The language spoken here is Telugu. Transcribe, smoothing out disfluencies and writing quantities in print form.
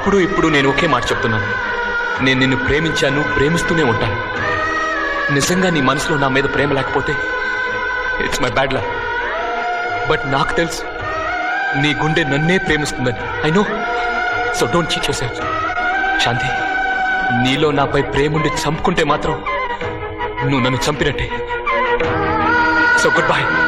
అప్పుడు ఇప్పుడు నేను ఒకే మాట చెప్తున్నాను. నేను నిన్ను ప్రేమించాను, ప్రేమిస్తూనే ఉంటాను. నిజంగా నీ మనసులో నా మీద ప్రేమ లేకపోతే it's my bad luck. But నాకు తెలుసు నీ గుండె నన్నే ప్రేమిస్తుందని. I know. So don't cheat yourself. Shanti, నీలో నాపై ప్రేముండి చంపుకుంటే మాత్రం నువ్వు నన్ను చంపినట్టే. So good bye.